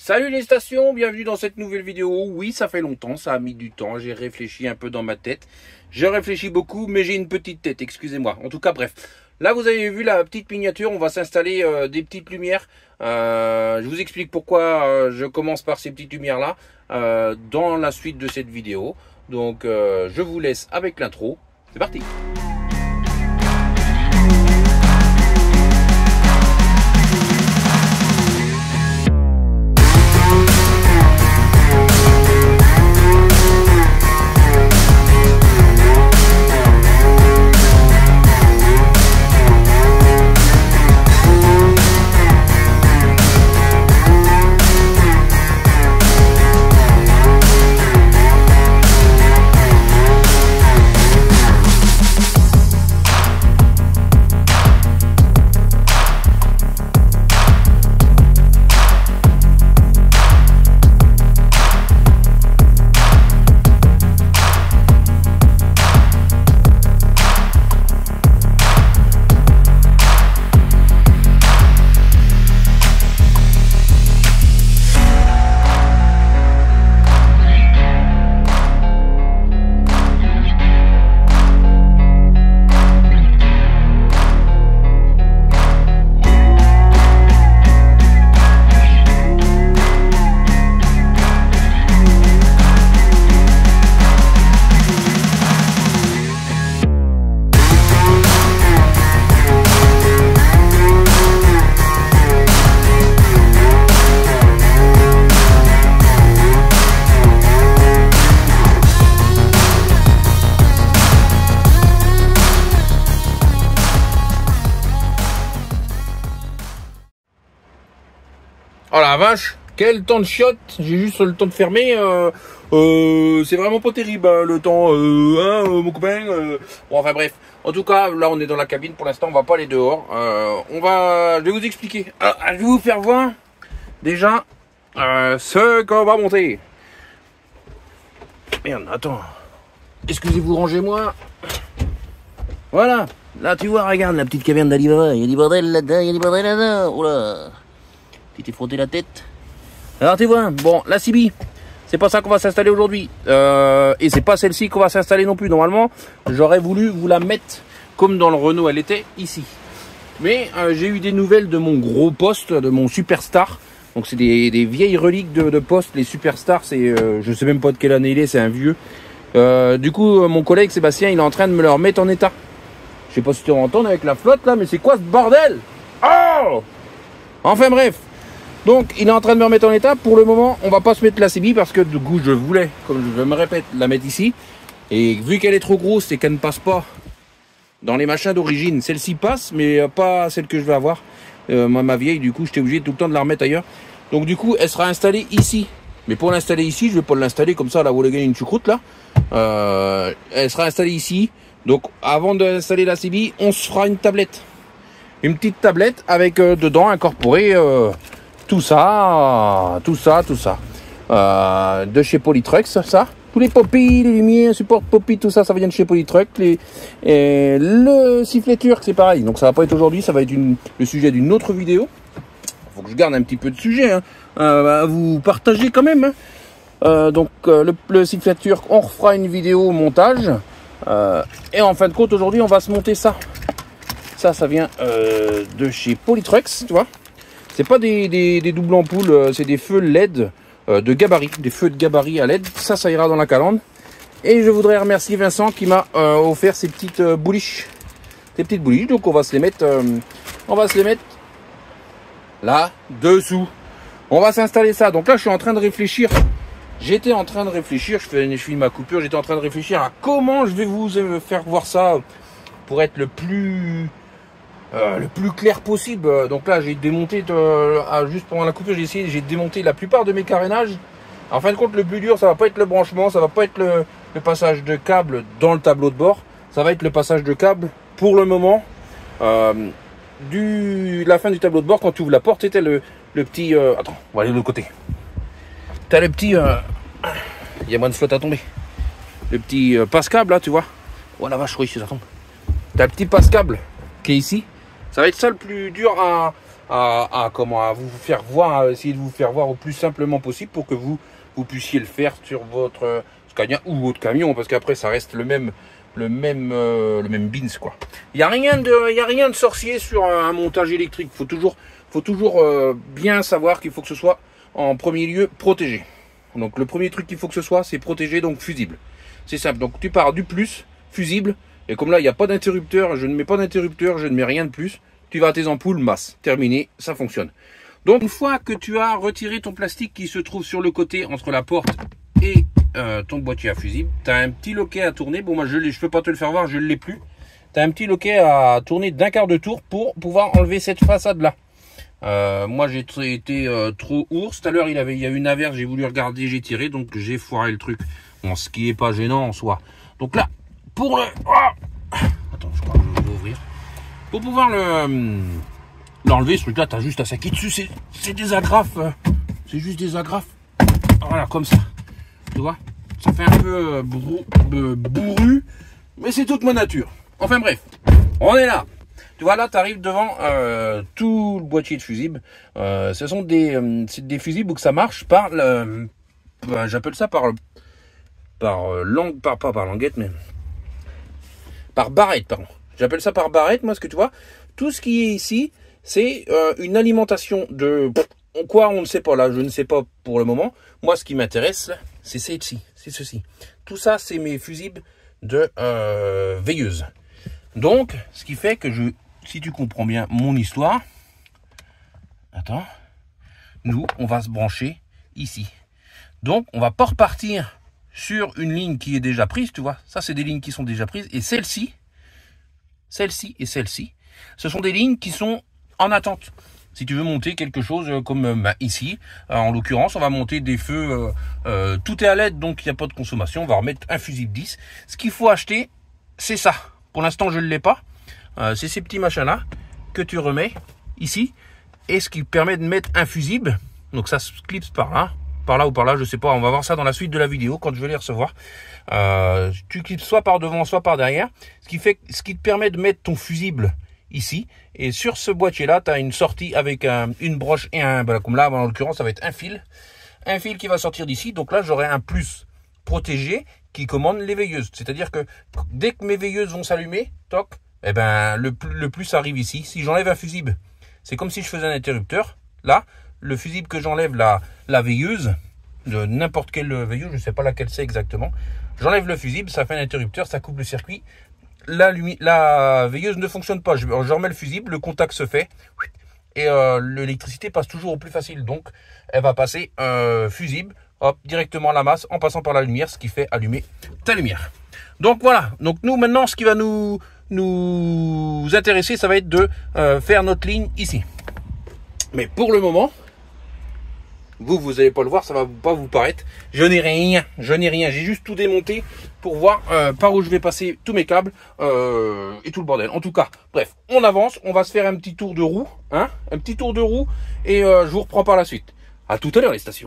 Salut les stations, bienvenue dans cette nouvelle vidéo. Oui, ça fait longtemps, ça a mis du temps, j'ai réfléchi un peu dans ma tête. Je réfléchis beaucoup, mais j'ai une petite tête, excusez-moi. En tout cas, bref. Là, vous avez vu la petite miniature, on va s'installer des petites lumières. Je vous explique pourquoi je commence par ces petites lumières-là dans la suite de cette vidéo. Donc, je vous laisse avec l'intro. C'est parti! Oh la vache, quel temps de chiotte, j'ai juste le temps de fermer, c'est vraiment pas terrible le temps, mon copain, bon enfin bref, en tout cas là on est dans la cabine pour l'instant, on va pas aller dehors, je vais vous expliquer, je vais vous faire voir déjà ce qu'on va monter. Merde, attends, excusez-vous, rangez-moi, voilà, là tu vois, regarde la petite caverne d'Alibaba, il y a du bordel là-dedans, il y a du bordel là-dedans, oh là. Tu t'es frotté la tête. Alors tu vois, bon, la CB, c'est pas ça qu'on va s'installer aujourd'hui. Et c'est pas celle-ci qu'on va s'installer non plus. Normalement, j'aurais voulu vous la mettre comme dans le Renault, elle était ici. Mais j'ai eu des nouvelles de mon gros poste, de mon Superstar. Donc c'est des vieilles reliques de poste. Les Superstars, c'est, je sais même pas de quelle année il est, c'est un vieux. Du coup, mon collègue Sébastien, il est en train de me le remettre en état. Je sais pas si tu vas entendre avec la flotte là, mais c'est quoi ce bordel? Oh! Enfin bref. Donc, il est en train de me remettre en état. Pour le moment, on va pas se mettre la CB parce que du coup, je voulais, comme je me répète, la mettre ici. Et vu qu'elle est trop grosse et qu'elle ne passe pas dans les machins d'origine, celle-ci passe, mais pas celle que je vais avoir. Moi, ma vieille, du coup, j'étais obligé tout le temps de la remettre ailleurs. Donc, du coup, elle sera installée ici. Mais pour l'installer ici, je vais pas l'installer comme ça, là où les gars, une choucroute, là. Elle sera installée ici. Donc, avant d'installer la CB, on se fera une tablette. Une petite tablette avec dedans incorporé... tout ça. De chez Polytruck, ça. Tous les poppies, les lumières, support poppies, tout ça, ça vient de chez Polytruck. Le sifflet turc, c'est pareil. Donc ça va pas être aujourd'hui, ça va être le sujet d'une autre vidéo. Faut que je garde un petit peu de sujet, hein, à vous partager quand même. Hein. Donc le sifflet turc, on refera une vidéo au montage. Et en fin de compte, aujourd'hui, on va se monter ça. Ça vient de chez Polytruck, tu vois. C'est pas des doubles ampoules, c'est des feux LED de gabarit, des feux de gabarit à LED. Ça ira dans la calandre. Et je voudrais remercier Vincent qui m'a offert ces petites bouliches. Ces petites bouliches, donc on va se les mettre là, dessous. On va s'installer ça. Donc là, je suis en train de réfléchir. J'étais en train de réfléchir, je finis ma coupure, j'étais en train de réfléchir à comment je vais vous faire voir ça pour être le plus clair possible. Donc là, j'ai démonté, juste pendant la coupure, j'ai démonté la plupart de mes carénages. En fin de compte, le plus dur, ça va pas être le branchement, ça va pas être le passage de câble dans le tableau de bord. Ça va être le passage de câble, pour le moment, la fin du tableau de bord. Quand tu ouvres la porte, c'était le petit... attends, on va aller de l'autre côté. T'as le petit... il y a moins de flotte à tomber. Le petit passe-câble, là, tu vois. Oh la vache, oui, ça tombe. T'as le petit passe-câble qui est ici. Ça va être ça le plus dur à vous faire voir, à essayer de vous faire voir au plus simplement possible pour que vous puissiez le faire sur votre Scania ou votre camion, parce qu'après ça reste le même beans, quoi. Il y a rien de sorcier sur un montage électrique. Faut toujours bien savoir qu'il faut que ce soit en premier lieu protégé. Donc le premier truc qu'il faut que ce soit, c'est protégé, donc fusible. C'est simple. Donc tu pars du plus fusible, et comme là il n'y a pas d'interrupteur, je ne mets pas d'interrupteur, je ne mets rien de plus. Tu vas à tes ampoules, masse, terminé, ça fonctionne. Donc une fois que tu as retiré ton plastique qui se trouve sur le côté entre la porte et ton boîtier à fusible, tu as un petit loquet à tourner. Bon, moi je peux pas te le faire voir, je ne l'ai plus. Tu as un petit loquet à tourner d'un quart de tour pour pouvoir enlever cette façade là. Moi j'ai été trop ours. Tout à l'heure il y a eu une averse, j'ai voulu regarder, j'ai tiré, donc j'ai foiré le truc. Bon, ce qui est pas gênant en soi. Donc là, pour le... Attends, je crois que je vais ouvrir. Pour pouvoir l'enlever, ce truc là, tu as juste à saquer dessus. C'est des agrafes. C'est juste des agrafes. Voilà, comme ça. Tu vois, ça fait un peu bourru, mais c'est toute ma nature. Enfin bref, on est là. Tu vois, là, tu arrives devant tout le boîtier de fusible. Ce sont des fusibles où que ça marche par le... j'appelle ça par languette, mais par barrette, pardon. J'appelle ça par barrette, moi, ce que tu vois. Tout ce qui est ici, c'est une alimentation de... Quoi, on ne sait pas, là, je ne sais pas pour le moment. Moi, ce qui m'intéresse, c'est celle-ci, c'est ceci. Tout ça, c'est mes fusibles de veilleuse. Donc, ce qui fait que si tu comprends bien mon histoire, attends, nous, on va se brancher ici. Donc, on va pas repartir sur une ligne qui est déjà prise, tu vois. Ça, c'est des lignes qui sont déjà prises. Et celle-ci et celle-ci, ce sont des lignes qui sont en attente. Si tu veux monter quelque chose comme ici, en l'occurrence, on va monter des feux, tout est à LED, donc il n'y a pas de consommation. On va remettre un fusible 10. Ce qu'il faut acheter, c'est ça. Pour l'instant, je ne l'ai pas. C'est ces petits machins-là que tu remets ici. Et ce qui permet de mettre un fusible. Donc ça se clipse par là ou par là, je sais pas. On va voir ça dans la suite de la vidéo quand je vais les recevoir. Tu clipses soit par devant, soit par derrière. Ce qui te permet de mettre ton fusible ici, et sur ce boîtier là tu as une sortie avec une broche et comme là en l'occurrence ça va être un fil qui va sortir d'ici. Donc là j'aurai un plus protégé qui commande les veilleuses, c'est à dire que dès que mes veilleuses vont s'allumer, toc, et ben le plus arrive ici. Si j'enlève un fusible, c'est comme si je faisais un interrupteur. Là le fusible que j'enlève, la veilleuse de n'importe quelle veilleuse, je ne sais pas laquelle c'est exactement, j'enlève le fusible, ça fait un interrupteur, ça coupe le circuit. La veilleuse ne fonctionne pas. Je remets le fusible, le contact se fait et l'électricité passe toujours au plus facile. Donc elle va passer fusible, hop, directement à la masse en passant par la lumière, ce qui fait allumer ta lumière. Donc voilà. Donc nous maintenant, ce qui va nous intéresser, ça va être de faire notre ligne ici. Mais pour le moment, vous allez pas le voir, ça va pas vous paraître. Je n'ai rien. J'ai juste tout démonté pour voir par où je vais passer tous mes câbles et tout le bordel. En tout cas, bref, on avance. On va se faire un petit tour de roue, un petit tour de roue, et je vous reprends par la suite. À tout à l'heure les stations.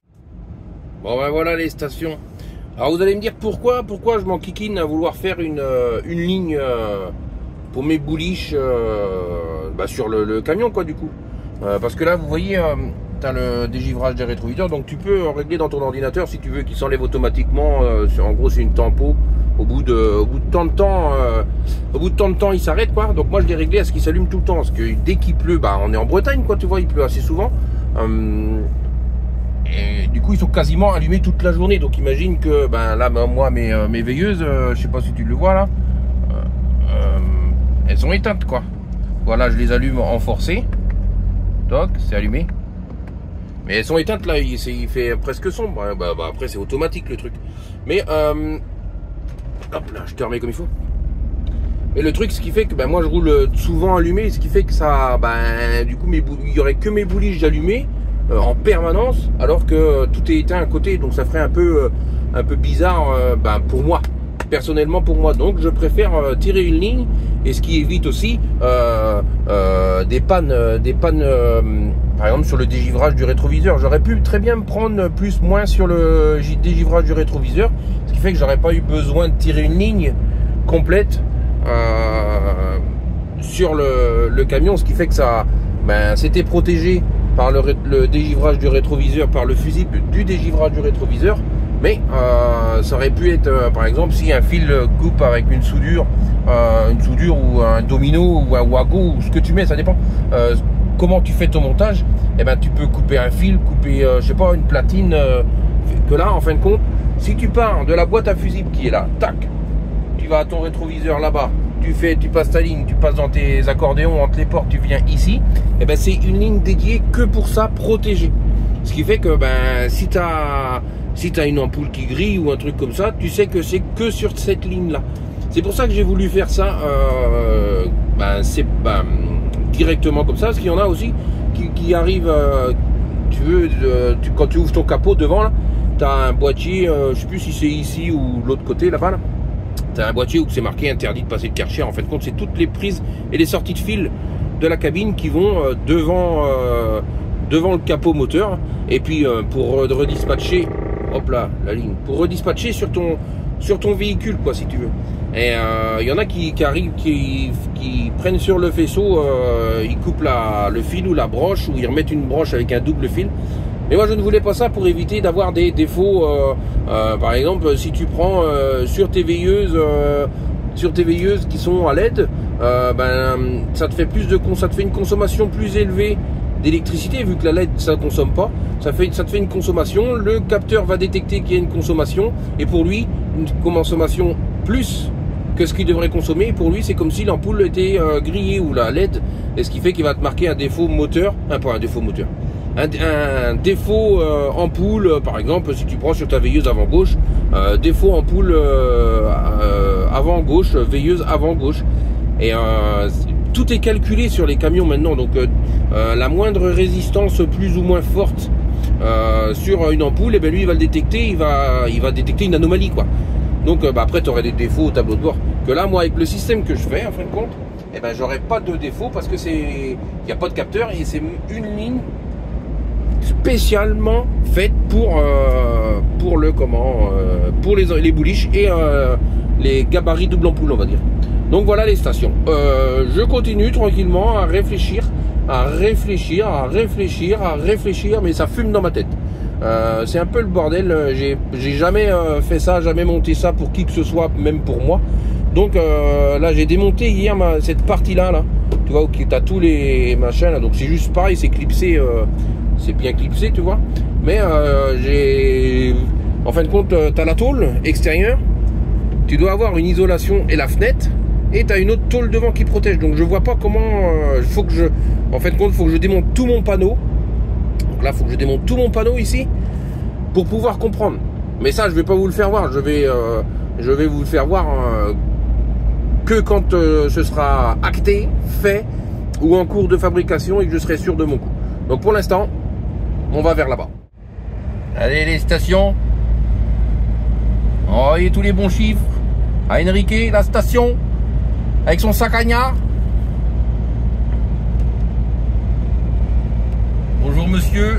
Bon ben voilà les stations. Alors vous allez me dire pourquoi je m'enquiquine à vouloir faire une ligne pour mes bouliches sur le camion, quoi, du coup. Parce que là vous voyez. Tu as le dégivrage des rétroviseurs, donc tu peux régler dans ton ordinateur si tu veux qu'il s'enlève automatiquement. En gros c'est une tempo, au bout de tant de temps il s'arrête, quoi. Donc moi je l'ai réglé à ce qu'il s'allume tout le temps, parce que dès qu'il pleut, on est en Bretagne, quoi, tu vois, il pleut assez souvent, et du coup ils sont quasiment allumés toute la journée. Donc imagine que là moi mes veilleuses, je sais pas si tu le vois là, elles sont éteintes, quoi. Voilà, je les allume en forcé, toc, c'est allumé. Mais elles sont éteintes là, il fait presque sombre. Après c'est automatique le truc. Mais hop là, je te remets comme il faut. Et le truc, ce qui fait que moi je roule souvent allumé, ce qui fait que ça, du coup il y aurait que mes bouliches allumées en permanence, alors que tout est éteint à côté. Donc ça ferait un peu bizarre pour moi, personnellement pour moi. Donc je préfère tirer une ligne, et ce qui évite aussi des pannes par exemple sur le dégivrage du rétroviseur. J'aurais pu très bien me prendre moins sur le dégivrage du rétroviseur, ce qui fait que j'aurais pas eu besoin de tirer une ligne complète sur le camion, ce qui fait que ça ben, c'était protégé par le dégivrage du rétroviseur, par le fusible du dégivrage du rétroviseur. Mais ça aurait pu être, par exemple, si un fil coupe avec une soudure ou un domino ou un wago ou ce que tu mets, ça dépend. Comment tu fais ton montage, eh ben, tu peux couper un fil, couper, je sais pas, une platine. Que là, en fin de compte, si tu pars de la boîte à fusible qui est là, tac, tu vas à ton rétroviseur là-bas, tu passes ta ligne, tu passes dans tes accordéons entre les portes, tu viens ici, eh ben, c'est une ligne dédiée que pour ça, protégée. Ce qui fait que ben, si tu as une ampoule qui grille ou un truc comme ça, tu sais que c'est que sur cette ligne-là. C'est pour ça que j'ai voulu faire ça directement comme ça, parce qu'il y en a aussi qui arrivent, quand tu ouvres ton capot devant, là, tu as un boîtier, je sais plus si c'est ici ou l'autre côté là-bas, là. Tu as un boîtier où c'est marqué interdit de passer le Karcher. En fait, compte, c'est toutes les prises et les sorties de fil de la cabine qui vont devant le capot moteur. Et puis pour redispatcher, hop là, la ligne, pour redispatcher sur ton véhicule, quoi, si tu veux. Et il y en a qui arrivent, qui prennent sur le faisceau, ils coupent le fil ou la broche, ou ils remettent une broche avec un double fil. Mais moi je ne voulais pas ça pour éviter d'avoir des défauts. Par exemple, si tu prends sur tes veilleuses qui sont à LED, ça te fait une consommation plus élevée d'électricité, vu que la LED ça consomme pas. Ça te fait une consommation. Le capteur va détecter qu'il y a une consommation, et pour lui une consommation plus que ce qu'il devrait consommer. Pour lui, c'est comme si l'ampoule était grillée ou la LED, et ce qui fait qu'il va te marquer un défaut moteur, pas un défaut moteur. Un défaut ampoule, par exemple, si tu prends sur ta veilleuse avant gauche, défaut ampoule avant gauche, veilleuse avant gauche, et tout est calculé sur les camions maintenant. Donc la moindre résistance plus ou moins forte sur une ampoule, et ben lui il va le détecter, il va détecter une anomalie, quoi. Donc après tu aurais des défauts au tableau de bord. Que là, moi, avec le système que je fais, en fin de compte, eh ben j'aurais pas de défaut, parce que il n'y a pas de capteur, et c'est une ligne spécialement faite pour les bouliches et les gabarits double ampoule, on va dire. Donc voilà les stations. Je continue tranquillement à réfléchir, mais ça fume dans ma tête. C'est un peu le bordel. J'ai jamais fait ça, jamais monté ça pour qui que ce soit, même pour moi. Donc là, j'ai démonté hier cette partie-là, tu vois, où tu as tous les machins là. Donc c'est juste pareil, c'est clipsé. C'est bien clipsé, tu vois, mais en fin de compte, tu as la tôle extérieure, tu dois avoir une isolation et la fenêtre, et tu as une autre tôle devant qui protège. Donc je vois pas comment, en fin de compte, faut que je démonte tout mon panneau. Donc là, faut que je démonte tout mon panneau ici pour pouvoir comprendre. Mais ça, je vais pas vous le faire voir, je vais vous le faire voir que quand ce sera acté, fait, ou en cours de fabrication, et que je serai sûr de mon coup. Donc pour l'instant, on va vers là-bas. Allez les stations. Envoyez tous les bons chiffres à Enrique, la station, avec son sac à gnard. Bonjour monsieur.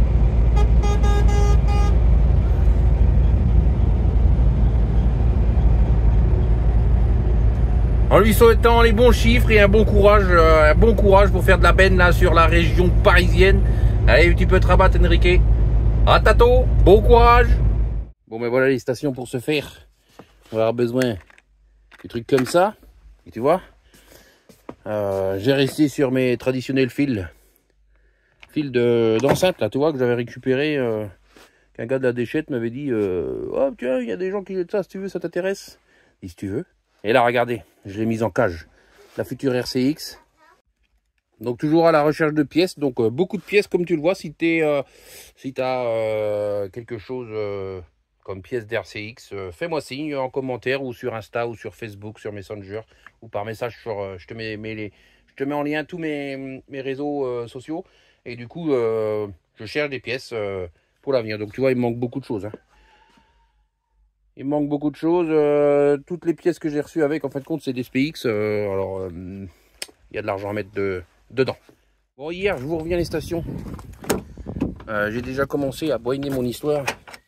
En lui souhaitant les bons chiffres et un bon courage pour faire de la benne là sur la région parisienne. Allez, tu peux te rabattre, Enrique. À tato, bon courage. Bon, ben voilà les stations pour se faire. On va avoir besoin de trucs comme ça. Et tu vois, j'ai resté sur mes traditionnels fils d'enceinte là, tu vois, que j'avais récupéré. Qu'un gars de la déchette m'avait dit oh tiens, il y a des gens qui jettent ça, si tu veux, ça t'intéresse. Et si tu veux. Et là, regardez, je l'ai mise en cage. La future RCX. Donc toujours à la recherche de pièces. Donc beaucoup de pièces, comme tu le vois. Si tu as quelque chose comme pièce d'RCX, fais-moi signe en commentaire, ou sur Insta, ou sur Facebook, sur Messenger, ou par message je te mets en lien tous mes réseaux sociaux. Et du coup, je cherche des pièces pour l'avenir. Donc tu vois, il me manque beaucoup de choses. Hein. Il me manque beaucoup de choses. Toutes les pièces que j'ai reçues avec, en fin de compte, c'est des SPX. Alors, il y a de l'argent à mettre dedans. Bon, hier, je vous reviens les stations. J'ai déjà commencé à boigner mon histoire.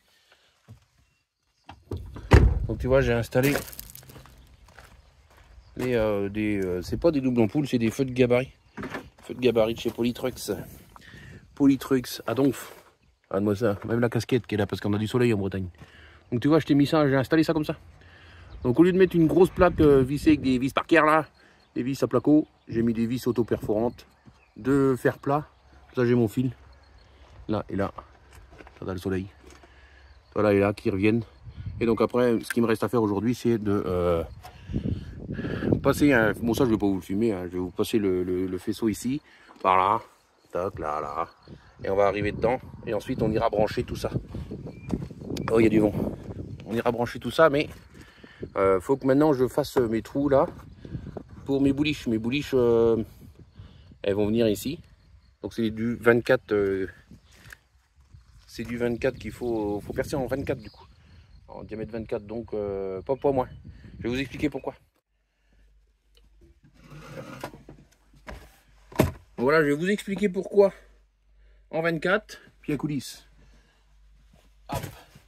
Donc, tu vois, j'ai installé c'est pas des doubles ampoules, c'est des feux de gabarit. Feu de gabarit de chez Polytrucks. Polytrucks à Donf. Regarde-moi ça. Même la casquette qui est là parce qu'on a du soleil en Bretagne. Donc tu vois, je t'ai mis ça, j'ai installé ça comme ça. Donc au lieu de mettre une grosse plaque vissée avec des vis parquaires là, des vis à placo, j'ai mis des vis auto-perforantes de fer plat. Ça j'ai mon fil. Là et là. Ça a le soleil. Voilà et là qui reviennent. Et donc après, ce qui me reste à faire aujourd'hui, c'est de passer un... Bon ça je vais pas vous le fumer, hein. Je vais vous passer le faisceau ici, par là, tac, là, là. Et on va arriver dedans. Et ensuite on ira brancher tout ça. Oh il y a du vent. On ira brancher tout ça, mais faut que maintenant je fasse mes trous là pour mes bouliches. Mes bouliches, elles vont venir ici. Donc c'est du 24. C'est du 24 qu'il faut percer en 24 du coup. En diamètre 24, donc pas moins. Je vais vous expliquer pourquoi. Voilà, je vais vous expliquer pourquoi en 24, puis à coulisses. Hop.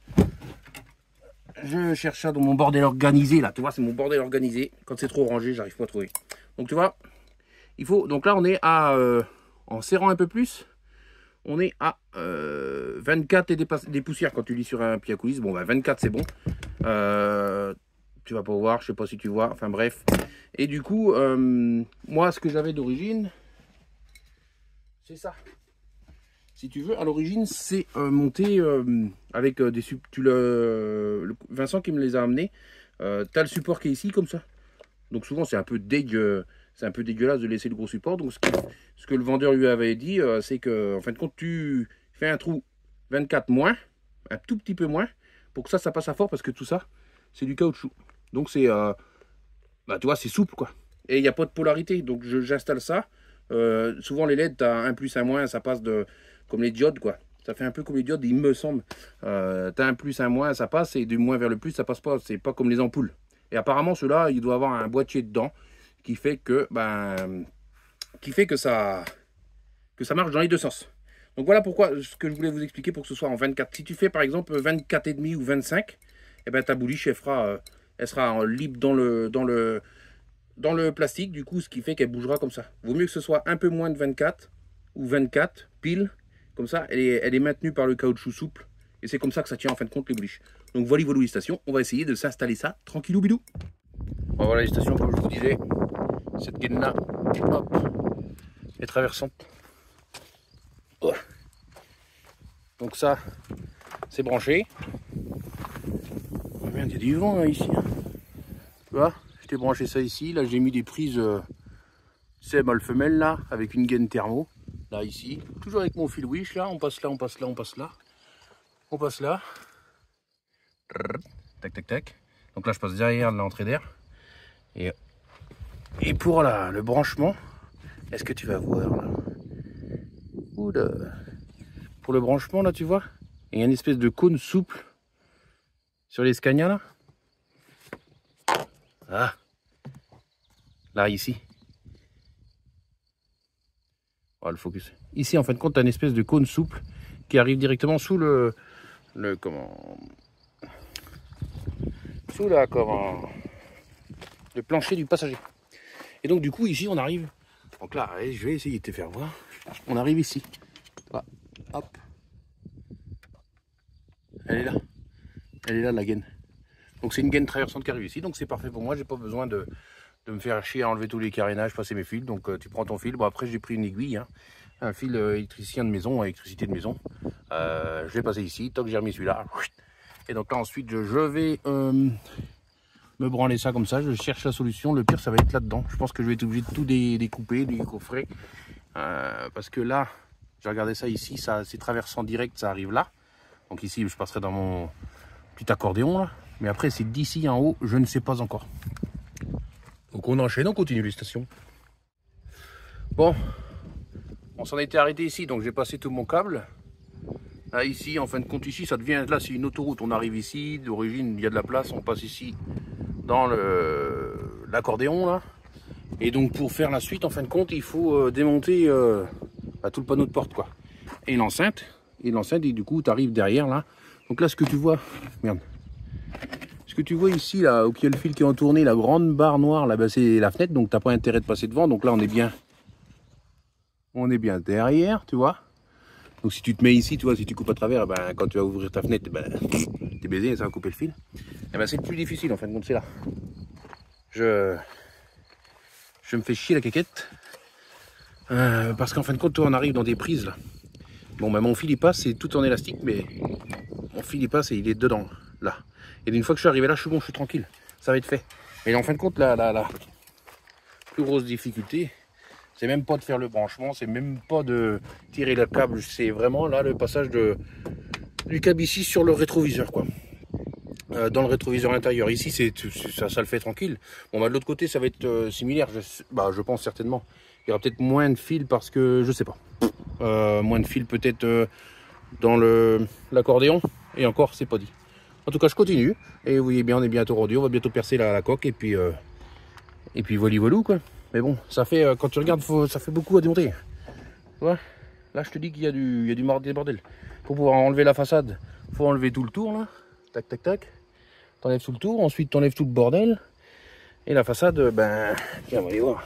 Je cherche ça dans mon bordel organisé là, tu vois, c'est mon bordel organisé. Quand c'est trop rangé, j'arrive pas à trouver. Donc tu vois, il faut. Donc là, on est à en serrant un peu plus, on est à 24 et des poussières quand tu lis sur un pied à coulisse. Bon, bah 24 c'est bon. Tu vas pas voir, je sais pas si tu vois. Enfin bref. Et du coup, moi, ce que j'avais d'origine, c'est ça. Si tu veux, à l'origine, c'est monté avec des... Vincent qui me les a amenés. Tu as le support qui est ici, comme ça. Donc souvent, c'est un peu dégueulasse de laisser le gros support. Donc ce que le vendeur lui avait dit, c'est que en fin de compte, tu fais un trou 24 moins, un tout petit peu moins, pour que ça passe à fort, parce que tout ça, c'est du caoutchouc. Donc c'est... bah, tu vois, c'est souple, quoi. Et il n'y a pas de polarité. Donc j'installe ça. Souvent, les LED, tu as un plus, un moins, ça passe de... Comme les diodes, quoi. Ça fait un peu comme les diodes, il me semble. T'as un plus, un moins, ça passe, et du moins vers le plus, ça passe pas. C'est pas comme les ampoules. Et apparemment, ceux-là, il doit avoir un boîtier dedans qui fait que, ça marche dans les deux sens. Donc voilà pourquoi ce que je voulais vous expliquer pour que ce soit en 24. Si tu fais par exemple 24,5 ou 25, et ben ta bouliche, elle sera libre dans le plastique, du coup, ce qui fait qu'elle bougera comme ça. Vaut mieux que ce soit un peu moins de 24 ou 24 pile. Comme ça, elle est maintenue par le caoutchouc souple. Et c'est comme ça que ça tient en fin de compte les bouliches. Donc voilà les stations. On va essayer de s'installer ça tranquillou bidou. Bon, voilà les stations, comme je vous disais. Cette gaine là, hop, est traversante. Oh. Donc ça, c'est branché. Oh merde, il y a du vent là, ici. Tu vois, je t'ai branché ça ici. Là, j'ai mis des prises c'est mâle femelle là, avec une gaine thermo. Là, ici, toujours avec mon fil wish, là, on passe là, on passe là, on passe là. On passe là. Tac, tac, tac. Donc là, je passe derrière l'entrée d'air. Et pour le branchement, est-ce que tu vas voir là? Oula. Pour le branchement, là, tu vois, il y a une espèce de cône souple sur les Scania, là. Ah. Là, ici. Voilà le focus. Ici, en fin de compte, tu as une espèce de cône souple qui arrive directement sous le plancher du passager. Et donc, du coup, ici, on arrive. Donc là, allez, je vais essayer de te faire voir. On arrive ici. Là. Hop. Elle est là. Elle est là, la gaine. Donc, c'est une gaine traversante qui arrive ici. Donc, c'est parfait pour moi. J'ai pas besoin de me faire chier à enlever tous les carénages, passer mes fils. Donc tu prends ton fil. Bon, après j'ai pris une aiguille, hein, un fil électricien de maison, électricité de maison. Je vais passer ici, toc, j'ai remis celui-là. Et donc là ensuite je vais me branler ça comme ça. Je cherche la solution. Le pire ça va être là-dedans. Je pense que je vais être obligé de tout découper, décoffrer. Parce que là, j'ai regardé ça ici, ça c'est traversant direct, ça arrive là. Donc ici je passerai dans mon petit accordéon là. Mais après c'est d'ici en haut, je ne sais pas encore. Donc on enchaîne, on continue les stations. Bon, on s'en était arrêté ici, donc j'ai passé tout mon câble. Là ici, en fin de compte ici, ça devient, là c'est une autoroute, on arrive ici, d'origine il y a de la place, on passe ici dans l'accordéon là. Et donc pour faire la suite, en fin de compte, il faut démonter tout le panneau de porte quoi. Et l'enceinte, et du coup tu arrives derrière là. Donc là ce que tu vois, merde. Ce que tu vois ici, là, où il y a le fil qui est entourné, la grande barre noire, là, bah, c'est la fenêtre, donc t'as pas intérêt de passer devant. Donc là, on est bien On est bien derrière, tu vois. Donc si tu te mets ici, tu vois, si tu coupes à travers, ben, quand tu vas ouvrir ta fenêtre, ben, t'es baisé, ça va couper le fil. Et ben, c'est le plus difficile en fin de compte, c'est là. Je me fais chier la caquette. Parce qu'en fin de compte, toi, on arrive dans des prises là. Bon, ben, mon fil il passe, c'est tout en élastique, mais mon fil il passe et il est dedans, là. Et une fois que je suis arrivé là, je suis bon, je suis tranquille. Ça va être fait. Mais en fin de compte, la plus grosse difficulté, c'est même pas de faire le branchement, c'est même pas de tirer le câble, c'est vraiment là le passage du câble ici sur le rétroviseur, quoi. Dans le rétroviseur intérieur. Ici, ça le fait tranquille. Bon, bah, de l'autre côté, ça va être similaire, je pense certainement. Il y aura peut-être moins de fils parce que, je sais pas. Moins de fils peut-être dans l'accordéon, et encore, c'est pas dit. En tout cas, je continue, et vous voyez bien, on est bientôt rendu, on va bientôt percer la coque, et puis voilà, quoi. Mais bon, ça fait, quand tu regardes, ça fait beaucoup à démonter. Tu vois, là, je te dis qu'il y a du bordel. Pour pouvoir enlever la façade, il faut enlever tout le tour, là. Tac, tac, tac. T'enlèves tout le tour, ensuite t'enlèves tout le bordel. Et la façade, ben, tiens, on va aller voir.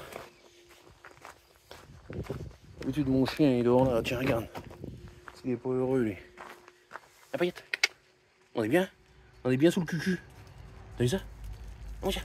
D'habitude, mon chien, il est dehors là, tiens, regarde. Il est pas heureux, lui. La paillette. On est bien sous le cucu. T'as vu ça? Oh, tiens.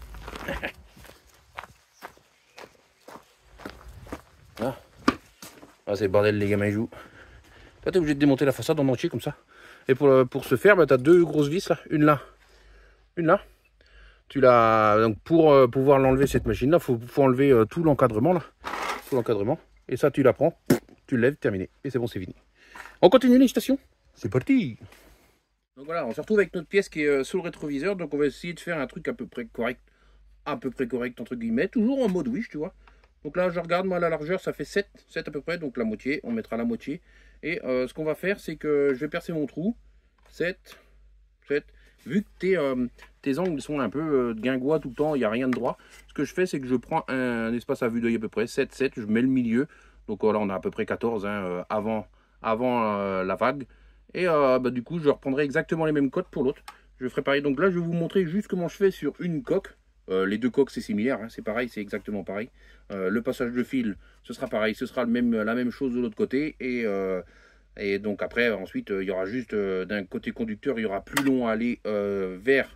Ah, c'est le bordel, les gamins ils jouent. Là, t'es obligé de démonter la façade en entier comme ça. Et pour ce faire, bah, t'as deux grosses vis là. Une là. Tu l'as. Donc pour pouvoir l'enlever cette machine là, faut enlever tout l'encadrement là. Tout l'encadrement. Et ça, tu la prends, tu le lèves, terminé. Et c'est bon, c'est fini. On continue les stations. C'est parti. Donc voilà, on se retrouve avec notre pièce qui est sous le rétroviseur. Donc on va essayer de faire un truc à peu près correct. À peu près correct entre guillemets. Toujours en mode wish, tu vois. Donc là, je regarde, moi, la largeur, ça fait 7 à peu près, donc la moitié, on mettra la moitié. Et ce qu'on va faire, c'est que je vais percer mon trou. 7. Vu que tes angles sont un peu guingois tout le temps, il n'y a rien de droit. Ce que je fais, c'est que je prends un espace à vue d'œil à peu près, 7, je mets le milieu. Donc là, on a à peu près 14 hein, avant la vague. Et bah, du coup, je reprendrai exactement les mêmes codes pour l'autre. Je ferai pareil. Donc là, je vais vous montrer juste comment je fais sur une coque. Les deux coques, c'est similaire, hein, c'est pareil, c'est exactement pareil. Le passage de fil, ce sera pareil, ce sera la même chose de l'autre côté. Et donc après, ensuite, il y aura juste d'un côté conducteur, il y aura plus long à aller vers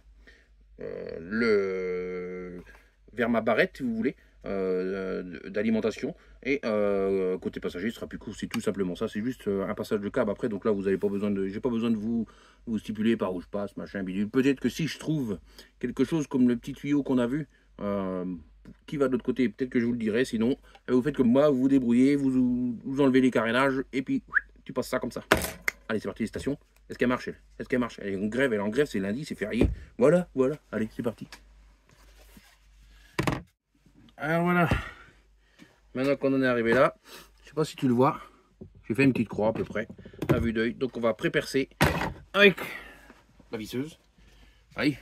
ma barrette, si vous voulez, d'alimentation. Et côté passager, ce sera plus court, c'est tout simplement ça. C'est juste un passage de câble après. Donc là, vous n'avez pas besoin de, j'ai pas besoin de vous stipuler par où je passe, machin, bidule. Peut-être que si je trouve quelque chose comme le petit tuyau qu'on a vu, qui va de l'autre côté, peut-être que je vous le dirai. Sinon, vous faites comme moi, vous vous débrouillez, vous enlevez les carénages et puis tu passes ça comme ça. Allez, c'est parti les stations. Est-ce qu'elle marche? Est-ce qu'elle marche? Elle est en grève, c'est lundi, c'est férié. Voilà. Allez, c'est parti. Alors voilà. Maintenant qu'on en est arrivé là, je sais pas si tu le vois, j'ai fait une petite croix à peu près, à vue d'œil. Donc on va pré-percer avec la visseuse. Allez.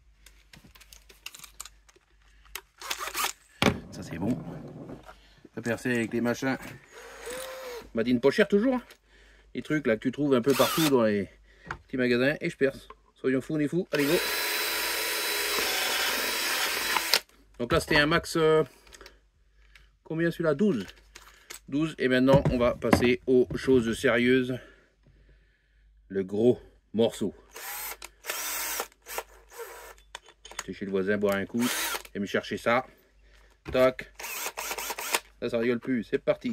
Ça c'est bon. Pré-percer avec les machins. Madine pas cher toujours. Hein. Les trucs là que tu trouves un peu partout dans les petits magasins. Et je perce. Soyons fous, on est fous. Allez go. Donc là c'était un max... combien celui-là? 12. Et maintenant, on va passer aux choses sérieuses. Le gros morceau. J'étais chez le voisin boire un coup et me chercher ça. Tac. Ça rigole plus. C'est parti.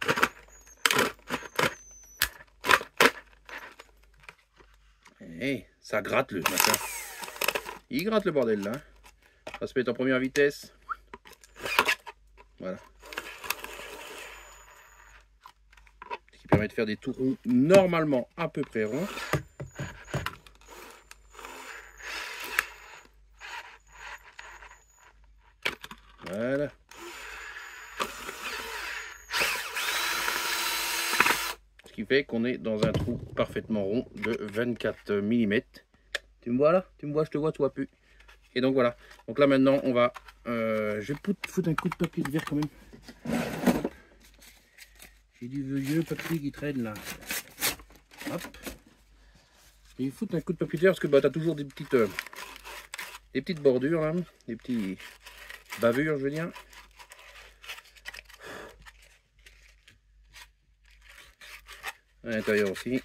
Et ça gratte le matin. Il gratte le bordel là. On va se mettre en première vitesse. Voilà. Ce qui permet de faire des tours ronds normalement à peu près ronds. Voilà. Ce qui fait qu'on est dans un trou parfaitement rond de 24 mm. Tu me vois là? Tu me vois, je te vois, tu vois plus. Et donc voilà. Donc là maintenant on va... je vais foutre un coup de papier de verre quand même. J'ai du vieux papier qui traîne là. Hop. Je vais foutre un coup de papier de verre parce que bah, tu as toujours des petites bordures là. Des petits bavures je veux dire. à l'intérieur aussi.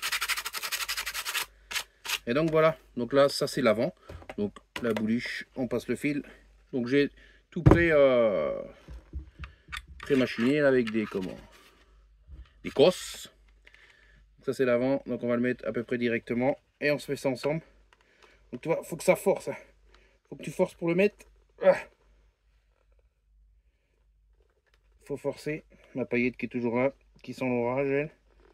Et donc voilà, donc là ça c'est l'avant, donc la bouliche, on passe le fil. Donc j'ai tout pré-machiné avec des cosses. Ça c'est l'avant, donc on va le mettre à peu près directement et on se fait ça ensemble. Donc tu vois, faut que ça force, hein. Faut que tu forces pour le mettre. Faut forcer. Ma paillette qui est toujours là, qui sent l'orage, elle.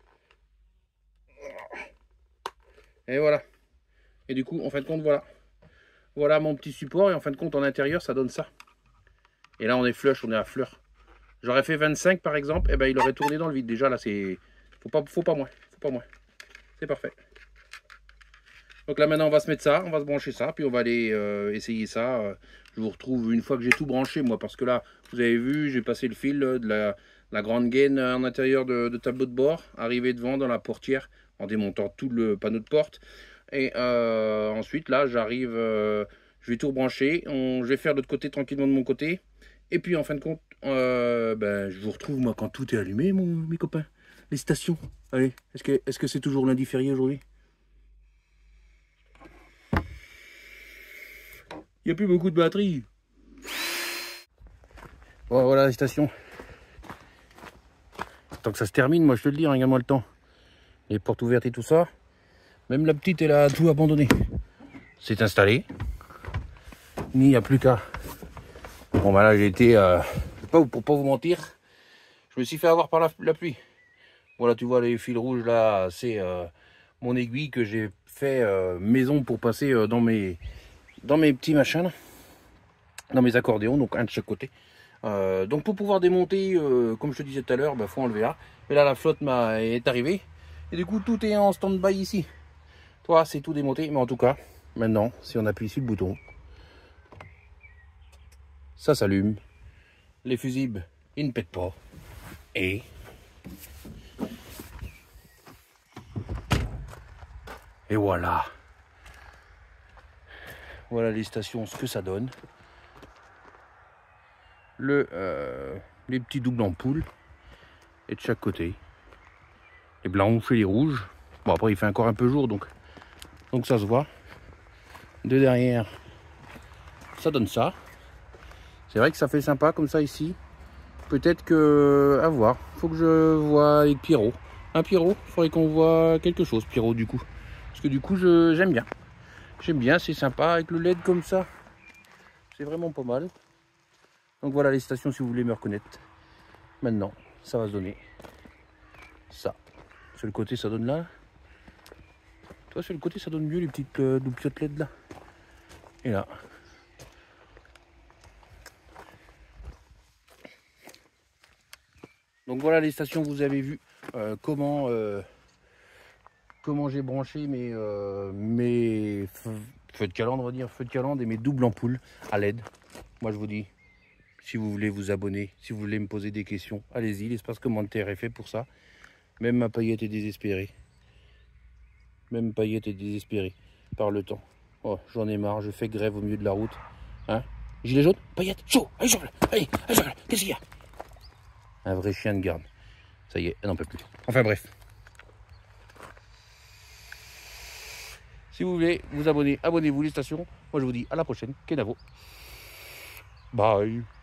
Et voilà. Et du coup, en fin de compte, voilà. Voilà mon petit support. Et en fin de compte, en intérieur, ça donne ça. Et là, on est flush, on est à fleur. J'aurais fait 25 par exemple, et ben il aurait tourné dans le vide. Déjà là, c'est. Faut pas moins. Faut pas moins. C'est parfait. Donc là maintenant on va se mettre ça, on va se brancher ça, puis on va aller essayer ça. Je vous retrouve une fois que j'ai tout branché moi, parce que là, vous avez vu, j'ai passé le fil de la grande gaine en intérieur de tableau de bord, arrivé devant dans la portière, en démontant tout le panneau de porte. Et ensuite là j'arrive, je vais tout rebrancher, je vais faire de l'autre côté tranquillement de mon côté. Et puis en fin de compte, ben, je vous retrouve moi quand tout est allumé, mes copains. Les stations. Allez, est-ce que c'est toujours lundi férié aujourd'hui? Il n'y a plus beaucoup de batterie. Bon, voilà les stations. Tant que ça se termine, moi je te le dis, regarde-moi le temps. Les portes ouvertes et tout ça. Même la petite, elle a tout abandonné. C'est installé. Il n'y a plus qu'à. Bon, bah là, j'ai été, pour pas vous mentir, je me suis fait avoir par la pluie. Voilà, tu vois les fils rouges là, c'est mon aiguille que j'ai fait maison pour passer dans mes petits machins, là, dans mes accordéons, donc un de chaque côté. Donc pour pouvoir démonter, comme je te disais tout à l'heure, bah, faut enlever là. Mais là, la flotte est arrivée. Et du coup, tout est en stand-by ici. Toi, c'est tout démonté. Mais en tout cas, maintenant, si on appuie sur le bouton, ça s'allume. Les fusibles, ils ne pètent pas. Et voilà. Voilà les stations, ce que ça donne. Les petits doubles ampoules. Et de chaque côté. Les blanches et les rouges. Bon, après, il fait encore un peu jour, donc ça se voit. De derrière, ça donne ça. C'est vrai que ça fait sympa comme ça ici. Peut-être que... à voir. Faut que je vois avec Pierrot. Un Pierrot, il faudrait qu'on voit quelque chose, Pierrot, du coup. Parce que du coup, j'aime bien. J'aime bien, c'est sympa avec le LED comme ça. C'est vraiment pas mal. Donc voilà les stations si vous voulez me reconnaître. Maintenant, ça va se donner ça. Sur le côté, ça donne là. Toi, sur le côté, ça donne mieux les petites doupiottes LED là. Et là. Donc voilà les stations, vous avez vu comment j'ai branché mes feux de calandre, on va dire, feux de calandre et mes doubles ampoules à LED. Moi je vous dis, si vous voulez vous abonner, si vous voulez me poser des questions, allez-y, l'espace commentaire est fait pour ça. Même ma paillette est désespérée. Même paillette est désespérée par le temps. Oh, j'en ai marre, je fais grève au milieu de la route. Hein? Gilet jaune, paillette, chaud, allez, allez, qu'est-ce qu'il y a? Un vrai chien de garde. Ça y est, elle n'en peut plus. Enfin bref. Si vous voulez vous abonner, abonnez-vous les stations. Moi je vous dis à la prochaine. Kenavo. Bye.